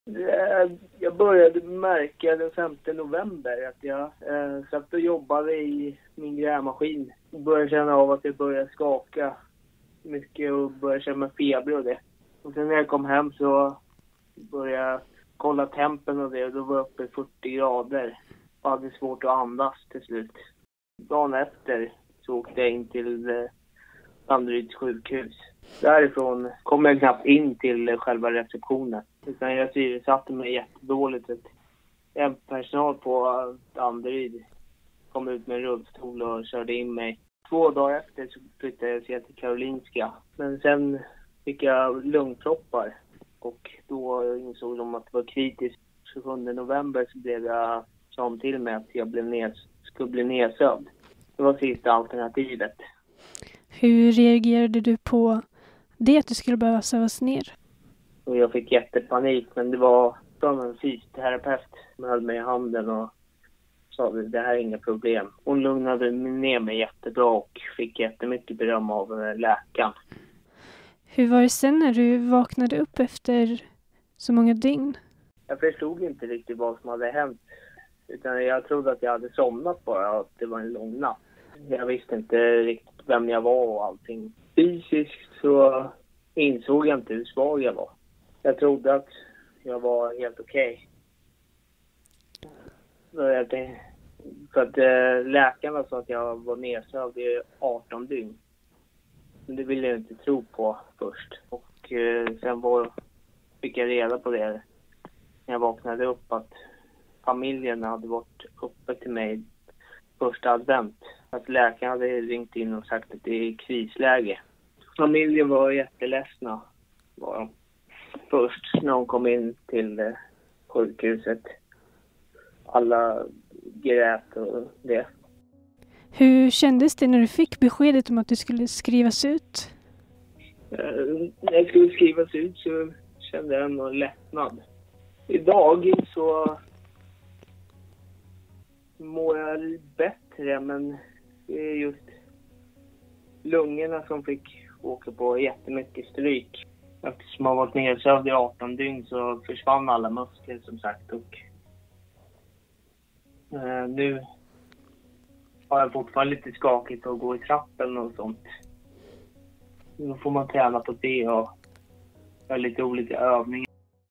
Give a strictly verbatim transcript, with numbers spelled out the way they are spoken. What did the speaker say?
Eh, Jag började märka den femte november att jag eh, satt och jobbade i min grävmaskin. Och började känna av att jag började skaka mycket och började känna feber och det. Och sen när jag kom hem så började jag kolla tempen och det, och då var jag uppe i fyrtio grader. Och hade svårt att andas till slut. Dagen efter så åkte jag in till eh, Danderyds sjukhus. Därifrån kom jag knappt in till själva receptionen. Utan jag syresatte mig jättedåligt. En personal på Danderyd kom ut med en rullstol och körde in mig. Två dagar efter så flyttade jag till Karolinska. Men sen fick jag lungproppar. Och då insåg de att det var kritiskt. tjugosjunde november så blev jag som till mig att jag blev ned, skulle bli nedsövd. Det var sista alternativet. Hur reagerade du på det att du skulle behöva sövas ner? Och jag fick jättepanik, men det var från en fysioterapeut som höll mig i handen och sa att det här är inga problem. Hon lugnade ner mig jättebra och fick jättemycket beröm av läkaren. Hur var det sen när du vaknade upp efter så många dygn? Jag förstod inte riktigt vad som hade hänt. Utan jag trodde att jag hade somnat bara och att det var en lång natt. Jag visste inte riktigt vem jag var och allting. Fysiskt så insåg jag inte hur svag jag var. Jag trodde att jag var helt okej. Okay. För att äh, läkarna sa att jag var nedsövd i arton dygn. Men det ville jag inte tro på först. Och äh, sen var, fick jag reda på det när jag vaknade upp att familjen hade varit uppe till mig första advent. Att läkaren hade ringt in och sagt att det är krisläge. Familjen var jätteledsna var de. Först när de kom in till eh, sjukhuset. Alla grät och det. Hur kändes det när du fick beskedet om att du skulle skrivas ut? Eh, när jag skulle skrivas ut så kände jag en lättnad. Idag så mår jag bättre, men det är just lungorna som fick åka på jättemycket stryk. Eftersom jag varit nedsövd i arton dygn så försvann alla muskler som sagt. Och eh, nu har jag fortfarande lite skakigt att gå i trappen och sånt. Nu får man träna på det och göra lite olika övningar.